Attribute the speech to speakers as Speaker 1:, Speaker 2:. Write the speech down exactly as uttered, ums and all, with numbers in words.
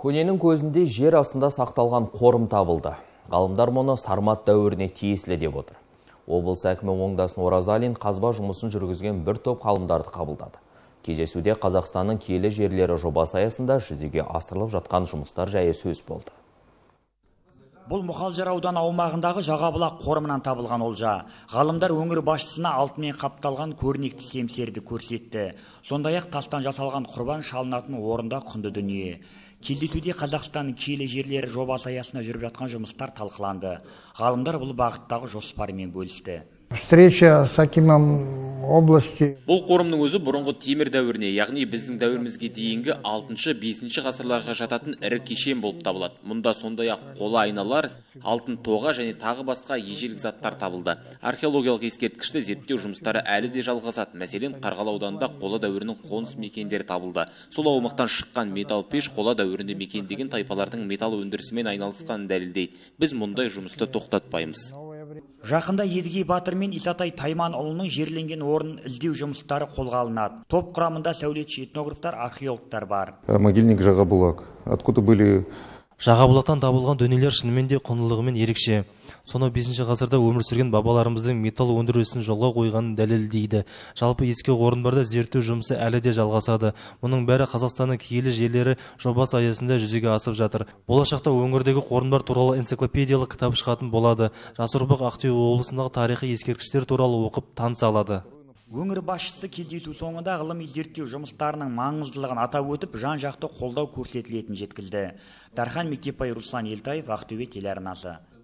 Speaker 1: Көненің көзінде жер астында сақталған қорым табылды. Ғалымдар мұны Сармат дәуіріне тиесілі деп отыр. Облыс әкімі Оңдасын Оразалин қазба жұмысын жүргізген бір топ ғалымдарды қабылдады. Кездесуде Қазақстанның киелі жерлері жобасы аясында жүзеге асырылып жатқан жұмыстар жайы сөз болды.
Speaker 2: Бұл Мұхалжар ауданы аумағындағы Жағабұлақ қорымынан табылған олжа. Ғалымдар өңір басшысына алтынмен қапталған көрнекті семсерді көрсетті. Сондай-ақ тастан жасалған құрбан шалынатын орында құнды дүние. Кездесуде Қазақстанның киелі жерлері жобасы аясында жүріп жатқан жұмыстар талқыланды. Ғалымдар бұл бағыттағы жоспарымен бөлісті.
Speaker 3: Встреча с акимом области.
Speaker 4: Бұл қорымның өзі бұрынғы темір дәуіріне, яғни біздің дәуірімізге дейінгі алтыншы-бесінші ғасырларға жататын ірі кешен болып табылады. Мұнда сондай-ақ қола айналар, алтын тоға және тағы басқа ежелгі заттар табылды. Археологиялық ескерткішті зерттеу жұмыстары әлі де жалғасады. Мәселен, Қарғалы ауданында қола дәуірінің қоныс мекендері табылды. Сол аумақтан шыққан металл пеш қола дәуірінде мекендеген тайпалардың металл өндірісімен айналысқанын дәлелдейді. Біз мұндай жұмысты тоқтатпаймыз.
Speaker 2: Жақында Едіге Батыр мен Исатай Тайманұлының жерленген орнын іздеу жұмыстары қолға алынады. Топ құрамында сәулетші, этнографтар, археологтар бар.
Speaker 5: Могильник Жағабұлақ. Откуда были...
Speaker 6: Жағабұлақтан табылған дүниелер шынымен де құндылығымен ерекше. Сонау бесінші ғасырда өмір сүрген бабаларымыздың металл өндірісін жолға қойғанын дәлелдейді. Жалпы ескі орынбарда зерттеу жұмысы әлі де жалғасады. Мұның бәрі Қазақстанның киелі жерлері жобасы аясында жүзеге асып жатыр. Болашақта өңірдегі қорымдар туралы энциклопедиялық кітап шығатын болады. Жас ұрпақ Ақтөбе облысындағы тарихи ескерткіштер туралы оқып таныса алады.
Speaker 2: Өңір басшысы кездесу соңында ғылыми зерттеу жұмыстарының маңыздылығын атап өтіп, жан-жақты қолдау көрсетілетінін жеткізді. Дархан Мектепбай, Руслан Елтаев, Ақтөбе телеарнасы.